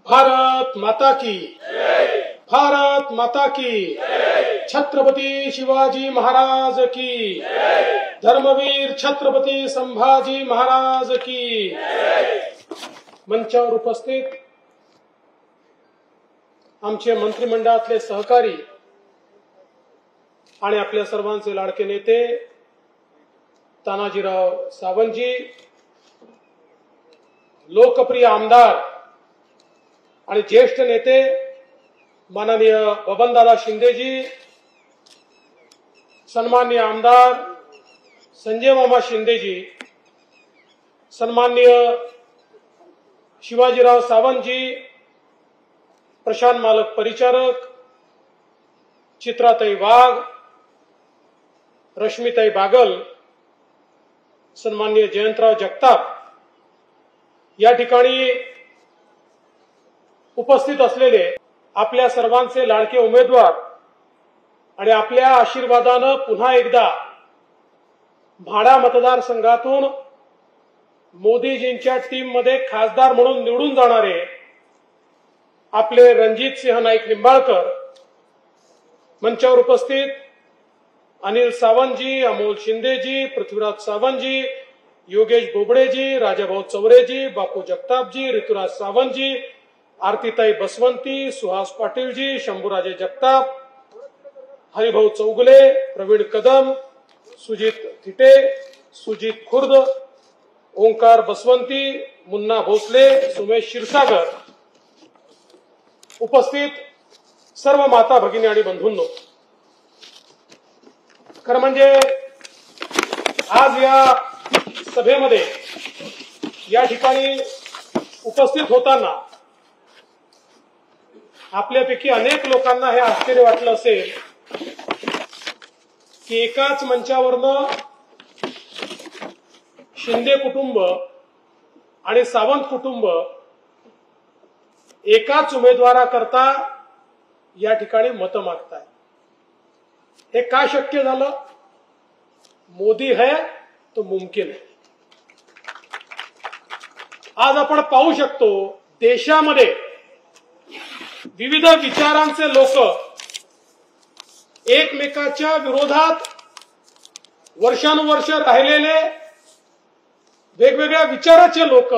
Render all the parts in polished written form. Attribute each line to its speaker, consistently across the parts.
Speaker 1: भारत माता की, भारत माता की, छत्रपती शिवाजी महाराज की, धर्मवीर छत्रपती संभाजी महाराज की। मंचावर उपस्थित आमचे मंत्रिमंडळातले सहकारी आणि आपल्या सर्वांचे लाडके नेते तानाजीराव सावंतजी, लोकप्रिय आमदार आणि ज्येष्ठ नेते माननीय बबनदादा शिंदेजी, सन्माननीय आमदार संजय मामा शिंदेजी, सन्माननीय शिवाजीराव सावंतजी, प्रशांत मालक परिचारक, चित्राताई वाघ, रश्मीताई बागल, सन्माननीय जयंतराव जगताप, या ठिकाणी उपस्थित असलेले आपल्या सर्वांचे लाडके उमेदवार आणि आपल्या आशीर्वादानं पुन्हा एकदा म्हाडा मतदारसंघातून मोदीजींच्या टीम मध्ये खासदार म्हणून निवडून जाणारे आपले रणजित सिंह नाईक निंबाळकर, मंचावर उपस्थित अनिल सावंतजी, अमोल शिंदेजी, पृथ्वीराज सावंतजी, योगेश बोबडेजी, राजाभाऊ चौरेजी, बापू जगतापजी, ऋतुराज सावंतजी, आरतीताई बसवंती, सुहास पाटीलजी, शंभूराजे जगताप, हरिभाऊ चौगुले, प्रवीण कदम, सुजित थिटे, सुजित खुर्द, ओंकार बसवंती, मुन्ना भोसले, सुमेश क्षीरसागर, उपस्थित सर्व माता भगिनी आणि बंधूंनो, खरं म्हणजे आज या सभेमध्ये या ठिकाणी उपस्थित होताना आपल्यापैकी अनेक लोकांना हे आश्चर्य वाटलं असेल की एकाच मंचावरनं शिंदे कुटुंब आणि सावंत कुटुंब एकाच उमेदवाराकरता या ठिकाणी मतं मागताय। हे का शक्य झालं? मोदी है तो मुमकिन है। आज आपण पाहू शकतो देशामध्ये विविध विचारांचे लोक एकमेकाच्या विरोधात वर्षानुवर्ष राहिलेले वेगवेगळ्या विचाराचे लोक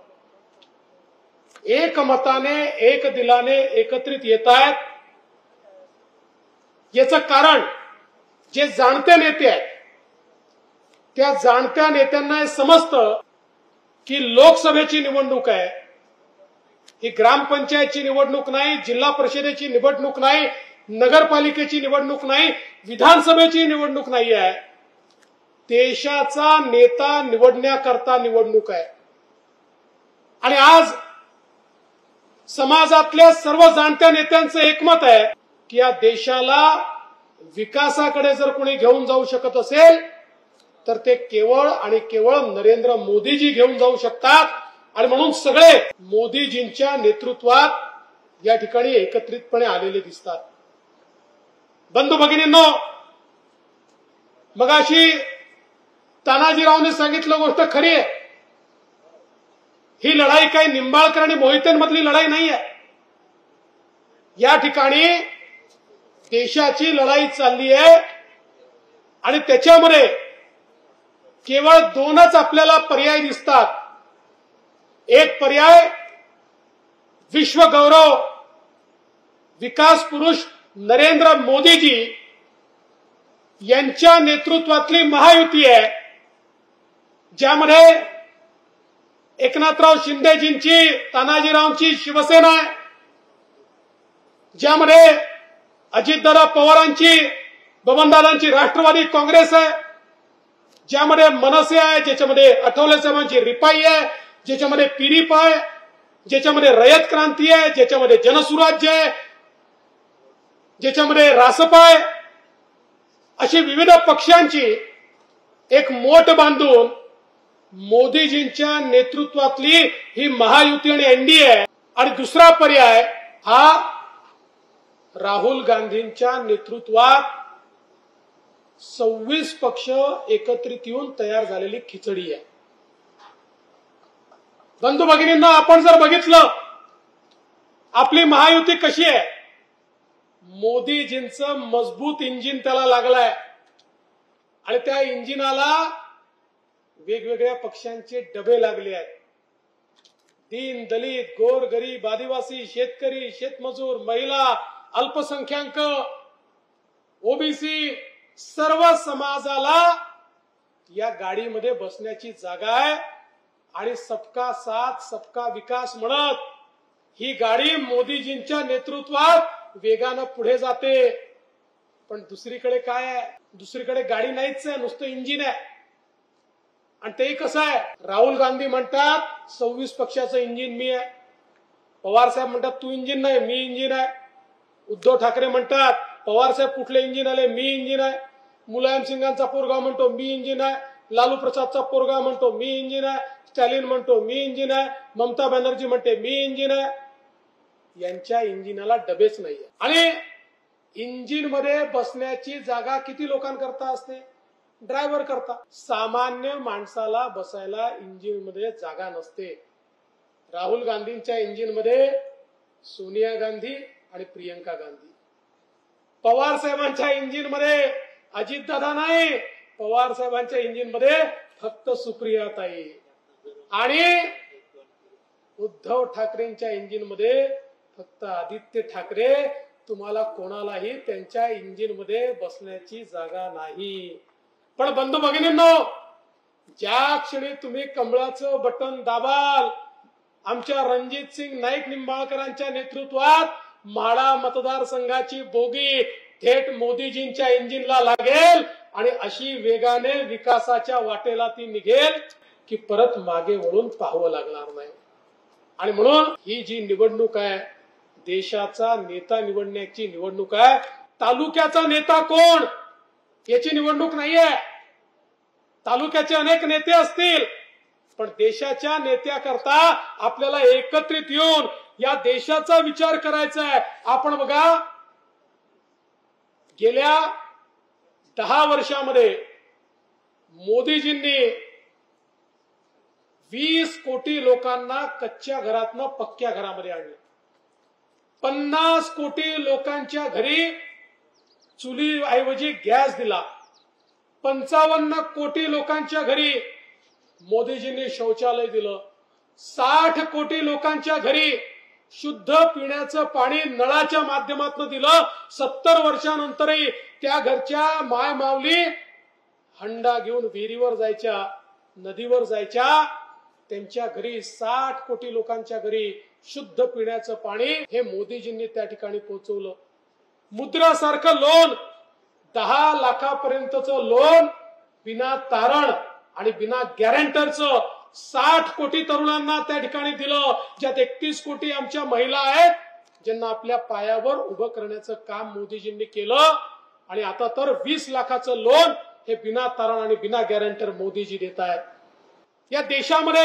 Speaker 1: एकमताने एक दिलाने एकत्रित येत आहेत। याचं कारण जे जाणते नेते आहेत त्या जाणत्या नेत्यांना हे समजतं की लोकसभेची निवडणूक आहे, ही ग्रामपंचायतची निवडणूक नाही, जिल्हा परिषदेची निवडणूक नाही, नगरपालिकेची निवडणूक नाही, विधानसभेची निवडणूक नाही आहे, देशाचा नेता निवडण्याकरता निवडणूक आहे। आणि आज समाजातल्या सर्व जाणत्या नेत्यांचं एकमत आहे की या देशाला विकासाकडे जर कोणी घेऊन जाऊ शकत असेल तर ते केवळ आणि केवळ नरेंद्र मोदीजी घेऊन जाऊ शकतात। आणि म्हणून सगळे मोदीजींच्या नेतृत्वात या ठिकाणी एकत्रितपणे आलेले दिसतात। बंधू भगिनींनो, मगाशी तानाजीरावने सांगितलं गोष्ट खरी आहे। ही लढाई काही निंबाळकर आणि मोहितेंमधली लढाई नाही आहे। या ठिकाणी देशाची लढाई चालली आहे आणि त्याच्यामध्ये केवळ दोनच आपल्याला पर्याय दिसतात। एक पर्याय विश्व गौरव विकास पुरुष नरेंद्र मोदीजी यांच्या नेतृत्वातली महायुती आहे, ज्यामध्ये एकनाथराव शिंदेजींची, तानाजीरावांची शिवसेना आहे, ज्यामध्ये अजितदादा पवारांची, बबनदादांची राष्ट्रवादी काँग्रेस आहे, ज्यामध्ये मनसे आहे, ज्याच्यामध्ये आठवले साहेबांची रिपाई आहे, ज्याच्यामध्ये पीरीप आहे, ज्याच्यामध्ये रयत क्रांती आहे, ज्याच्यामध्ये जनसुराज्य आहे, ज्याच्यामध्ये रासपा आहे, अशी विविध पक्षांची एक मोठ बांधून मोदीजींच्या नेतृत्वातली ही महायुती आणि एनडीए आहे। आणि दुसरा पर्याय हा राहुल गांधींच्या नेतृत्वात 26 पक्ष एकत्रित येऊन तयार झालेली खिचडी आहे। बंधू भगिनींना, आपण जर बघितलं आपली महायुती कशी आहे? मोदीजींचं मजबूत इंजिन त्याला लागलंय आणि त्या इंजिनाला वेगवेगळ्या पक्षांचे डबे लागले आहेत. दीन दलित गोर गरीब आदिवासी शेतकरी शेतमजूर महिला अल्पसंख्याक ओबीसी सर्व समाजाला या गाडीमध्ये बसण्याची जागा आहे आणि सबका साथ सबका विकास म्हणत ही गाडी मोदीजींच्या नेतृत्वात वेगानं पुढे जाते. पण दुसरीकडे काय आहे? दुसरीकडे गाडी नाहीच आहे, नुसतं इंजिन आहे. आणि ते कसं आहे? राहुल गांधी म्हणतात 26 पक्षाचं इंजिन मी आहे. पवार साहेब म्हणतात तू इंजिन नाही मी इंजिन आहे. उद्धव ठाकरे म्हणतात पवार साहेब कुठले इंजिन आले? मी इंजिन आहे. मुलायम सिंगांचा पोरगा म्हणतो मी इंजिन आहे. लालू प्रसादचा पोरगा म्हणतो मी इंजिन आहे. स्टॅलिन म्हणतो मी इंजिन आहे. ममता बॅनर्जी म्हणते मी इंजिन आहे. यांच्या इंजिनाला डबेच नाहीये. आणि इंजिन मध्ये बसण्याची जागा किती लोकांकरता असते? ड्रायव्हर करता. सामान्य माणसाला बसायला इंजिन मध्ये जागा नसते. राहुल गांधींच्या इंजिन मध्ये सोनिया गांधी आणि प्रियंका गांधी. पवार साहेबांच्या इंजिन मध्ये अजित दादा नाही, पवार साहेबांच्या इंजिन मध्ये फक्त सुप्रियाताई. आणि उद्धव ठाकरेंच्या इंजिन मध्ये फक्त आदित्य ठाकरे. तुम्हाला कोणालाही त्यांच्या इंजिन मध्ये बसण्याची जागा नाही. पण बंधू भगिनींनो, ज्या क्षणी तुम्ही कमळाचं बटन दाबाल, आमच्या रणजित सिंग नाईक निंबाळकरांच्या नेतृत्वात म्हाडा मतदारसंघाची बोगी थेट मोदीजींच्या इंजिनला लागेल आणि अशी वेगाने विकासाच्या वाटेला ती निघेल की परत मागे वळून पाहावं लागणार नाही. आणि म्हणून ही जी निवडणूक आहे, देशाचा नेता निवडण्याची निवडणूक आहे. तालुक्याचा नेता कोण याची निवडणूक नाहीये. तालुक्याचे अनेक नेते असतील, पण देशाच्या नेत्याकरता आपल्याला एकत्रित येऊन या देशाचा विचार करायचा आहे. आपण बघा, गेल्या 10 वर्षामध्ये मोदीजींनी 20 कोटी लोकांना कच्च्या घरातनं पक्क्या घरामध्ये आणलं. 50 कोटी लोकांच्या घरी चुलीऐवजी गॅस दिला. 55 कोटी लोकांच्या घरी मोदीजींनी शौचालय दिलं. 60 कोटी लोकांच्या घरी शुद्ध पिण्याचं पाणी नळाच्या माध्यमातून दिलं. 70 वर्षानंतरही त्या घरच्या माय माऊली हंडा घेऊन विहिरीवर जायच्या, नदीवर जायच्या. त्यांच्या घरी 60 कोटी लोकांच्या घरी शुद्ध पिण्याचं पाणी हे मोदीजींनी त्या ठिकाणी पोहोचवलं. मुद्रा सारखं लोन, 10 लाखापर्यंतचं लोन बिना तारण आणि बिना गॅरंटरचं 60 कोटी तरुणांना त्या ठिकाणी दिलं. ज्यात 31 कोटी आमच्या महिला आहेत, ज्यांना आपल्या पायावर उभं करण्याचं काम मोदीजींनी केलं. आणि आता तर 20 लाखाचं लोन हे बिना तारण आणि बिना गॅरंटर मोदीजी देत आहेत. या देशामध्ये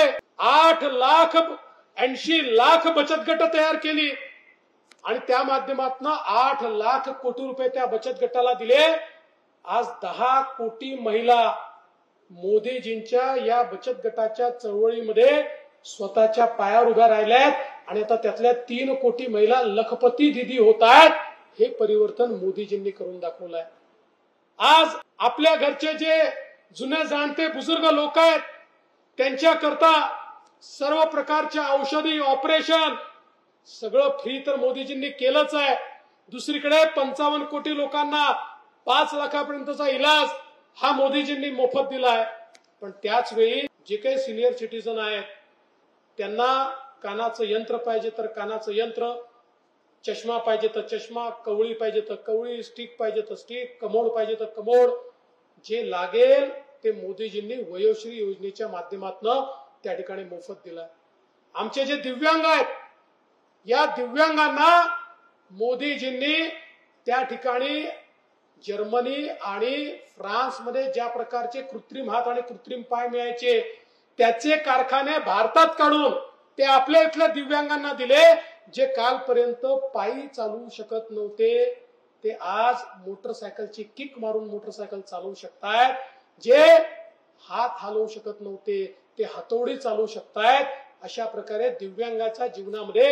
Speaker 1: 8,80 लाख बचत गट तयार केली आणि त्या माध्यमातून 8 लाख कोटी रुपये त्या बचत गटाला दिले. आज 10 कोटी महिला मोदीजींच्या या बचत गटाच्या चळवळीमध्ये स्वतःच्या पायावर उभ्या राहिल्यात आणि आता त्यातल्या 3 कोटी महिला लखपती दीदी होत आहेत. हे परिवर्तन मोदीजींनी करून दाखवलंय. आज आपल्या घरचे जे जुने जाणते बुजुर्ग लोक आहेत, त्यांच्याकरता सर्व प्रकारच्या औषधी ऑपरेशन सगळं फ्री तर मोदीजींनी केलंच आहे. दुसरीकडे 55 कोटी लोकांना 5 लाखापर्यंतचा इलाज हा मोदीजींनी मोफत दिलाय. पण त्याच वेळी जे काही सिनियर सिटीजन आहेत त्यांना कानाचं यंत्र पाहिजे तर कानाचं यंत्र, चष्मा पाहिजे तर चष्मा, कवळी पाहिजे तर कवळी, स्टिक पाहिजे तर स्टिक, कमोड पाहिजे तर कमोड, जे लागेल ते मोदीजींनी वयोश्री योजनेच्या माध्यमातून त्या ठिकाणी मोफत दिलाय. आमचे जे दिव्यांग आहेत, या दिव्यांगांना मोदीजींनी त्या ठिकाणी जर्मनी आणि फ्रान्समध्ये ज्या प्रकारचे कृत्रिम हात आणि कृत्रिम पाय मिळायचे त्याचे कारखाने भारतात काढून ते आपल्या इथल्या दिव्यांगांना दिले. जे कालपर्यंत पायी चालू शकत नव्हते ते आज मोटरसायकलची किक मारून मोटरसायकल चालवू शकतायत. जे हात हलवू शकत नव्हते ते हातोडी चालवू शकतायत. अशा प्रकारे दिव्यांगाच्या जीवनामध्ये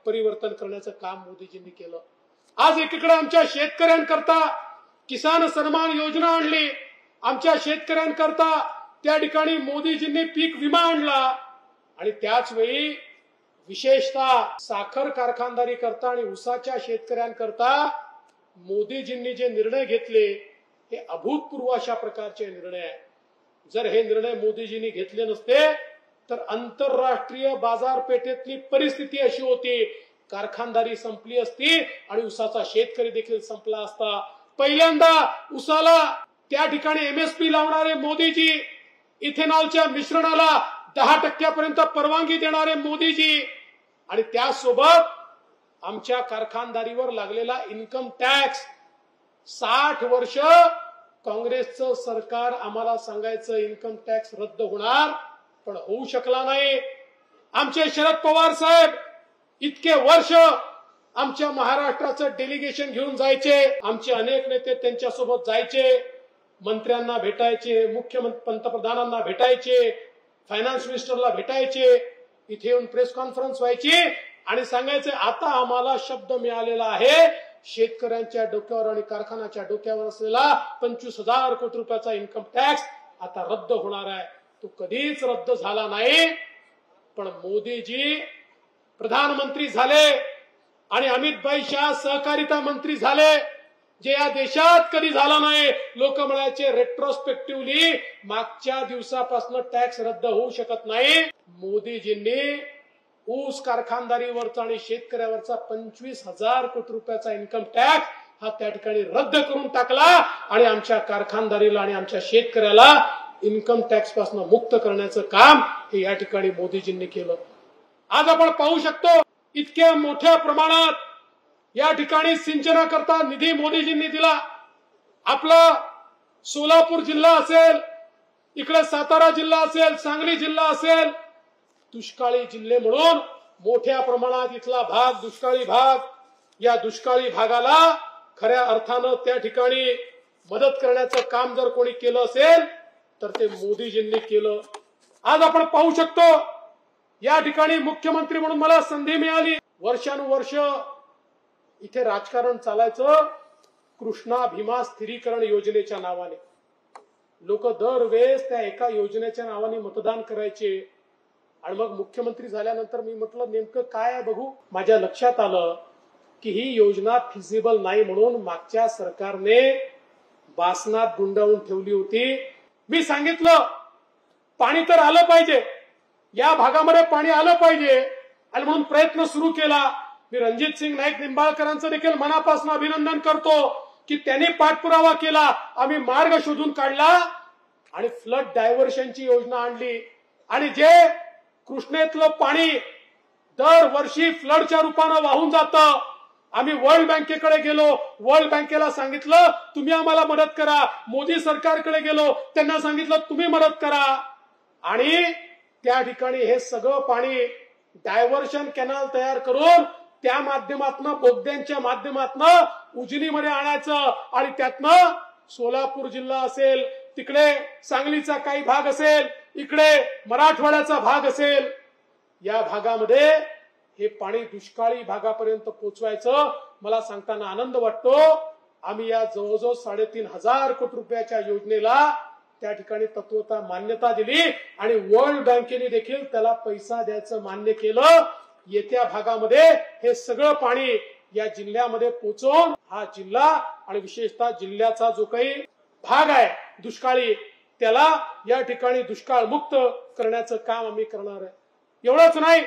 Speaker 1: परिवर्तन करण्याचं काम मोदीजींनी केलं। आज एकीकडे आमच्या शेतकऱ्यांकरता किसान सन्मान योजना आणली, आमच्या शेतकऱ्यांकरता त्या ठिकाणी मोदीजींनी पीक विमा आणला, आणि त्याच वेळी विशेषतः साखर कारखानदारी करता आणि ऊसाच्या शेतकऱ्यांकरता मोदीजींनी जे निर्णय घेतले हे अभूतपूर्व अशा प्रकारचे निर्णय आहे। जर हे निर्णय मोदीजींनी घेतले नसते तर आंतरराष्ट्रीय बाजारपेठेतली परिस्थिती अशी होती, कारखानदारी संपली असती आणि ऊसाचा शेतकरी देखील संपला असता। पहिल्यांदा ऊसाला त्या ठिकाणी एमएसपी लावणारे मोदीजी, इथेनॉलच्या मिश्रणाला 10% परवानगी देणारे मोदीजी, आणि त्यासोबत आमच्या कारखानदारीवर लागलेला इन्कम टॅक्स 60 वर्ष काँग्रेसचं सरकार आम्हाला सांगायचं इन्कम टॅक्स रद्द होणार, पण होऊ शकला नाही। आमचे शरद पवार साहेब इतके वर्ष आमच्या महाराष्ट्राचं डेलिगेशन घेऊन जायचे, आमचे अनेक नेते त्यांच्यासोबत जायचे, मंत्र्यांना भेटायचे, मुख्यमंत्री पंतप्रधानांना भेटायचे, फायनान्स मिनिस्टरला भेटायचे, इथे येऊन प्रेस कॉन्फरन्स व्हायची आणि सांगायचे आता आम्हाला शब्द मिळालेला आहे, शेतकऱ्यांच्या डोक्यावर आणि कारखान्याच्या डोक्यावर असलेला 25,000 कोटी रुपयाचा इन्कम टॅक्स आता रद्द होणार आहे। तो कधीच रद्द झाला नाही, पण मोदीजी प्रधानमंत्री झाले आणि अमित भाई शाह सहकारिता मंत्री झाले, जे या देशात कधी झाला नाही। लोक म्हणायचे रेट्रोस्पेक्टिव्हली मागच्या दिवसापासून टॅक्स रद्द होऊ शकत नाही। मोदीजींनी ऊस कारखानदारीवरचा आणि शेतकऱ्यावरचा 25,000 कोटी रुपयाचा इन्कम टॅक्स हा त्या ठिकाणी रद्द करून टाकला आणि आमच्या कारखानदारीला आणि आमच्या शेतकऱ्याला इन्कम टॅक्स पासून मुक्त करण्याचं काम हे या ठिकाणी मोदीजींनी केलं। आज आपण पाहू शकतो इतक्या मोठ्या प्रमाणात या ठिकाणी सिंचनाकरता निधी मोदीजींनी दिला। आपला सोलापूर जिल्हा असेल, इकडे सातारा जिल्हा असेल, सांगली जिल्हा असेल, दुष्काळी जिल्हे म्हणून मोठ्या प्रमाणात इथला भाग दुष्काळी भाग, या दुष्काळी भागाला खऱ्या अर्थानं त्या ठिकाणी मदत करण्याचं काम जर कोणी केलं असेल तर ते मोदीजींनी केलं। आज आपण पाहू शकतो या ठिकाणी मुख्यमंत्री म्हणून मला संधी मिळाली। वर्षानुवर्ष इथे राजकारण चालायचं कृष्णा भीमा स्थिरीकरण योजनेच्या नावाने। लोक दरवेळेस त्या एका योजनेच्या नावाने मतदान करायचे, आणि मग मुख्यमंत्री झाल्यानंतर मी म्हटलं नेमकं काय आहे बघू। माझ्या लक्षात आलं की ही योजना फिजिबल नाही म्हणून मागच्या सरकारने बासनात गुंडाळून ठेवली होती। मी सांगितलं पाणी तर आलं पाहिजे, या भागामध्ये पाणी आलं पाहिजे, आणि म्हणून प्रयत्न सुरू केला। मी रणजित सिंग नाईक निंबाळकरांचं देखील मनापासून अभिनंदन करतो की त्यांनी पाठपुरावा केला, आम्ही मार्ग शोधून काढला आणि फ्लड डायव्हर्शनची योजना आणली, आणि जे कृष्णेतलं पाणी दरवर्षी फ्लडच्या रूपानं वाहून जातं, आम्ही वर्ल्ड बँकेकडे गेलो, वर्ल्ड बँकेला सांगितलं तुम्ही आम्हाला मदत करा, मोदी सरकारकडे गेलो त्यांना सांगितलं तुम्ही मदत करा, आणि त्या ठिकाणी हे सगळं पाणी डायव्हर्शन कॅनल तयार करून त्या माध्यमातून बोगद्यांच्या माध्यमातून उजनीमध्ये आणायचं, आणि त्यातनं सोलापूर जिल्हा असेल, तिकडे सांगलीचा काही भाग असेल, इकडे मराठवाड्याचा भाग असेल, या भागामध्ये हे पाणी दुष्काळी भागापर्यंत पोहोचवायचं। मला सांगताना आनंद वाटतो आम्ही या जवळजवळ 3,500 कोटी रुपयाच्या योजनेला त्या ठिकाणी तत्वता मान्यता दिली, आणि वर्ल्ड बँकेने देखील त्याला पैसा द्यायचं मान्य केलं। येत्या भागामध्ये हे सगळं पाणी या जिल्ह्यामध्ये पोहोचवून हा जिल्हा आणि विशेषतः जिल्ह्याचा जो काही भाग आहे दुष्काळी त्याला या ठिकाणी दुष्काळ मुक्त करण्याचं काम आम्ही करणार आहे। एवढंच नाही,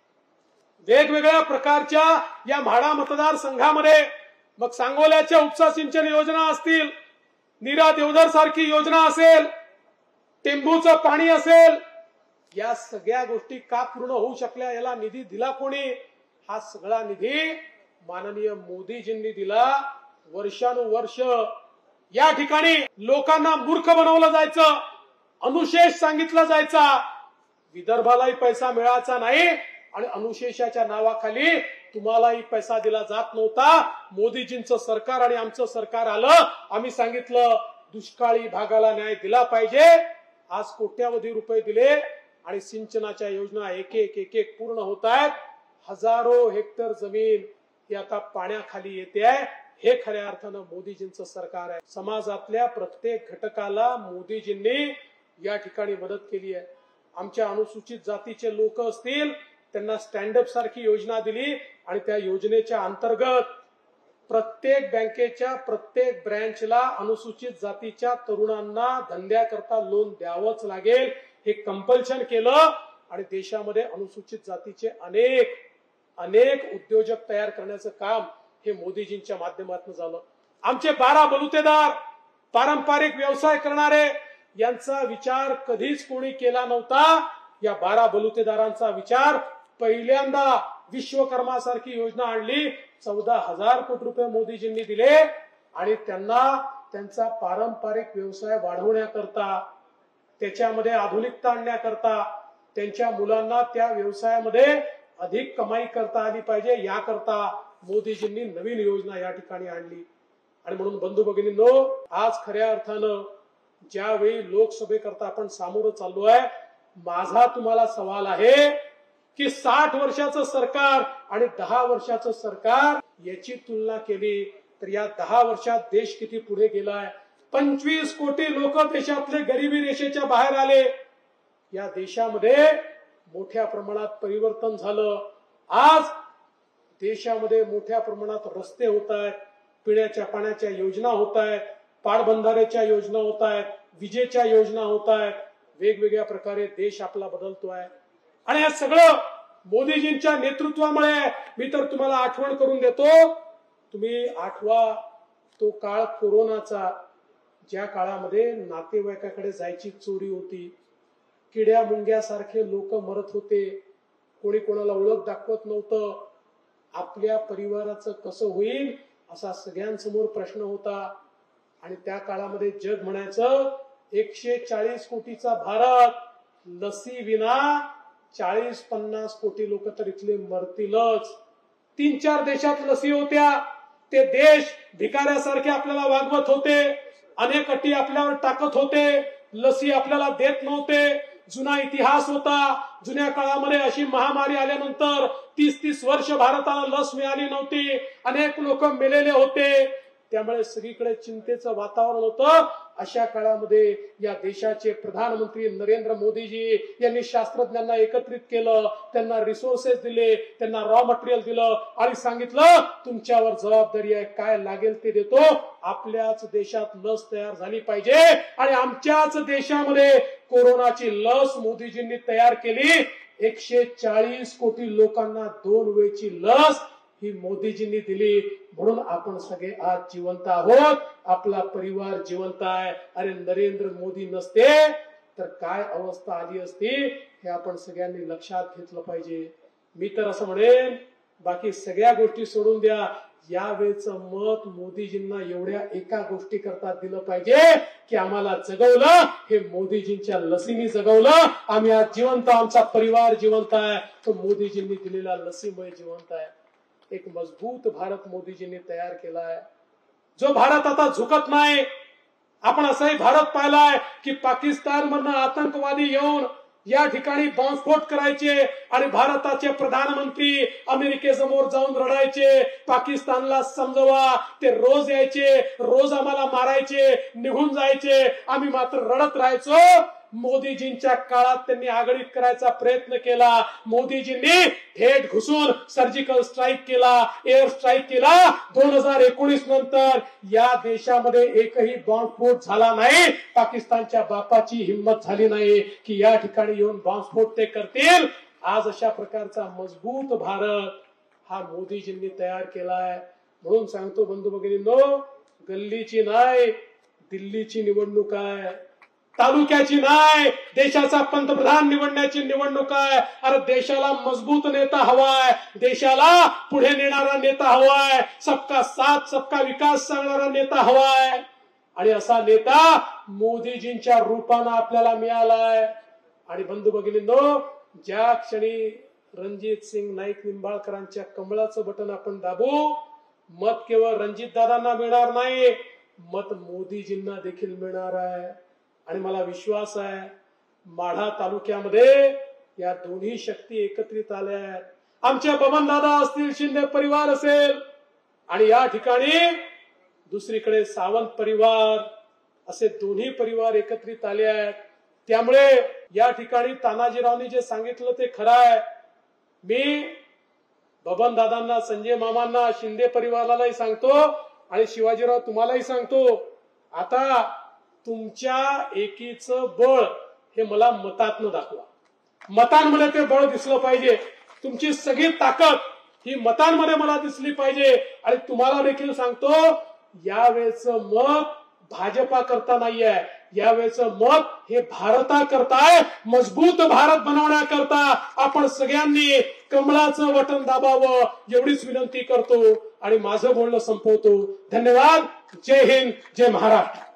Speaker 1: वेगवेगळ्या प्रकारच्या या म्हाडा मतदारसंघामध्ये मग सांगोल्याच्या उपसा सिंचन योजना असतील, नीरा देवधर सारखी योजना असेल, टेंभूचं पाणी असेल, या सगळ्या गोष्टी का पूर्ण होऊ शकल्या, याला निधी दिला कोणी? हा सगळा निधी माननीय मोदीजींनी दिला। वर्षानुवर्ष या ठिकाणी लोकांना मूर्ख बनवलं जायचं, अनुशेष सांगितलं जायचा, विदर्भालाही पैसा मिळायचा नाही आणि अनुशेषाच्या नावाखाली तुम्हालाही पैसा दिला जात नव्हता। मोदीजींचं सरकार आणि आमचं सरकार आलं, आम्ही सांगितलं दुष्काळी भागाला न्याय दिला पाहिजे। आज कोट्यावधी रुपये दिले आणि सिंचनाच्या योजना एक एक पूर्ण होत आहेत। हजारो हेक्टर जमीन ही आता पाण्याखाली येते आहे. हे खऱ्या अर्थानं मोदीजींचं सरकार आहे. समाजातल्या प्रत्येक घटकाला मोदीजींनी या ठिकाणी मदत केली आहे. आमच्या अनुसूचित जातीचे लोक असतील त्यांना स्टँडअप सारखी योजना दिली आणि त्या योजनेच्या अंतर्गत प्रत्येक बँकेच्या प्रत्येक ब्रँचला अनुसूचित जातीच्या तरुणांना धंद्याकरता लोन द्यावंच लागेल हे कंपल्शन केलं आणि देशामध्ये अनुसूचित जातीचे अनेक अनेक उद्योजक तयार करण्याचं काम हे मोदीजींच्या माध्यमातून झालं. आमचे 12 बलुतेदार पारंपरिक व्यवसाय करणारे यांचा विचार कधीच कोणी केला नव्हता. या 12 बलुतेदारांचा विचार पहिल्यांदा विश्वकर्मा सारखी योजना आणली. 14,000 कोटी रुपये मोदीजींनी दिले आणि त्यांना त्यांचा पारंपरिक व्यवसाय वाढवण्याकरता त्याच्यामध्ये आधुनिकता आणण्याकरता त्यांच्या मुलांना त्या व्यवसायामध्ये अधिक कमाई करता आली पाहिजे याकरता मोदीजींनी नवीन योजना या ठिकाणी आणली. आणि म्हणून बंधू भगिनींनो, आज खऱ्या अर्थानं ज्यावेळी लोकसभेकरता आपण सामोरं चाललो आहे, माझा तुम्हाला सवाल आहे की 60 वर्षाचं सरकार आणि 10 वर्षाचं सरकार याची तुलना केली तर या 10 वर्षात देश किती पुढे गेलाय. 25 कोटी लोक देशातले गरिबी रेषेच्या बाहेर आले. या देशामध्ये मोठ्या प्रमाणात परिवर्तन झालं. आज देशामध्ये मोठ्या प्रमाणात रस्ते होत आहेत, पिण्याच्या पाण्याच्या योजना होत आहेत, पाटबंधाऱ्याच्या योजना होत आहेत, विजेच्या योजना होत आहेत. वेगवेगळ्या प्रकारे देश आपला बदलतोय आणि हे सगळं मोदीजींच्या नेतृत्वामुळे. मी तर तुम्हाला आठवण करून देतो, तुम्ही आठवा तो काळ कोरोनाचा, ज्या काळामध्ये नातेवाईकाकडे जायची चोरी होती, किड्या मुंग्यासारखे लोक मरत होते, कोणी कोणाला ओळख दाखवत नव्हतं. आपल्या परिवाराचं कसं होईल असा सगळ्यांसमोर प्रश्न होता. आणि त्या काळामध्ये जग म्हणायचं 140 कोटीचा भारत, लसी विना 40-50 कोटी लोक तर इथले मरतीलच. 3-4 देशात लसी होत्या, ते देश भिकाऱ्यासारखे आपल्याला वागवत होते, अनेक अटी आपल्यावर टाकत होते, लसी आपल्याला देत नव्हते. जुना इतिहास होता. जुन्या काळामध्ये अशी महामारी आल्यानंतर 30-30 वर्ष भारताला लस मिळाली नव्हती, अनेक लोक मेलेले होते. त्यामुळे सगळीकडे चिंतेचं वातावरण होतं. अशा काळामध्ये या देशाचे प्रधानमंत्री नरेंद्र मोदीजी यांनी शास्त्रज्ञांना एकत्रित केलं, त्यांना रिसोर्सेस दिले, त्यांना रॉ मटेरियल दिलं आणि सांगितलं तुमच्यावर जबाबदारी आहे, काय लागेल ते देतो. आपल्याच देशात लस तयार झाली पाहिजे आणि आमच्याच देशामध्ये कोरोनाची लस मोदीजींनी तयार केली. 140 कोटी लोकांना 2 वेळची लस ही मोदीजींनी दिली. म्हणून आपण सगळे आज जिवंत आहोत, आपला परिवार जिवंत आहे. अरे नरेंद्र मोदी नसते तर काय अवस्था आली असती हे आपण सगळ्यांनी लक्षात घेतलं पाहिजे. मी तर असं म्हणेन, बाकी सगळ्या गोष्टी सोडून द्या, यावेळेचं मत मोदीजींना एवढ्या एका गोष्टी करता दिलं पाहिजे की आम्हाला जगवलं हे मोदीजींच्या लसीनी जगवलं. आम्ही आज जिवंत, आमचा परिवार जिवंत आहे, तो मोदीजींनी दिलेल्या लसीमुळे जिवंत आहे. एक मजबूत भारत मोदीजींनी तयार केलाय, जो भारत आता झुकत नाही. आपण असाही भारत पाहिलाय की पाकिस्तान मधनं आतंकवादी येऊन या ठिकाणी बॉम्बस्फोट करायचे आणि भारताचे प्रधानमंत्री अमेरिकेसमोर जाऊन रडायचे, पाकिस्तानला समजवा. ते रोज यायचे, रोज आम्हाला मारायचे, निघून जायचे, आम्ही मात्र रडत राहायचो. मोदीजींच्या काळात त्यांनी आघाडीत करायचा प्रयत्न केला. मोदीजींनी थेट घुसून सर्जिकल स्ट्राईक केला, एअर स्ट्राईक केला. 2019 नंतर या देशामध्ये एकही बॉम्बस्फोट झाला नाही. पाकिस्तानच्या बापाची हिंमत झाली नाही की या ठिकाणी येऊन बॉम्बस्फोट ते करतील. आज अशा प्रकारचा मजबूत भारत हा मोदीजींनी तयार केलाय. म्हणून सांगतो बंधू भगिनींनो, गल्लीची नाही दिल्लीची निवडणूक आहे, तालुक्याची नाही, देशाचा पंतप्रधान निवडण्याची निवडणूक आहे. अरे देशाला मजबूत नेता हवाय, देशाला पुढे नेणारा नेता हवाय, सबका साथ सबका विकास सांगणारा नेता हवाय. आणि असा नेता मोदीजींच्या रूपानं आपल्याला मिळालाय. आणि बंधू भगिनींनो, ज्या क्षणी रणजित सिंग नाईक निंबाळकरांच्या कमळाचं बटन आपण दाबू, मत केवळ रणजित दादांना मिळणार नाही, मत मोदीजींना देखील मिळणार आहे. आणि मला विश्वास आहे माढा तालुक्यामध्ये या दोन्ही शक्ती एकत्रित आल्या आहेत. आमचे बबनदादा असतील, शिंदे परिवार असेल, आणि या ठिकाणी दुसरीकडे सावंत परिवार, असे दोन्ही परिवार एकत्रित आले आहेत. त्यामुळे या ठिकाणी तानाजीरावनी जे सांगितलं ते खरं आहे. मी बबनदादांना, संजय मामांना, शिंदे परिवारालाही सांगतो आणि शिवाजीराव तुम्हालाही सांगतो, आता तुमच्या एकीचं बळ हे मला मतातनं दाखवा. मतांमध्ये ते बळ दिसलं पाहिजे. तुमची सगळी ताकद ही मतांमध्ये मला दिसली पाहिजे. आणि तुम्हाला देखील सांगतो, यावेळेचं मत भाजपा करता नाहीये, यावेळेचं मत हे भारता करताय. मजबूत भारत बनवण्याकरता आपण सगळ्यांनी कमळाचं बटन दाबावं एवढीच विनंती करतो आणि माझं बोलणं संपवतो. धन्यवाद. जय हिंद, जय महाराष्ट्र.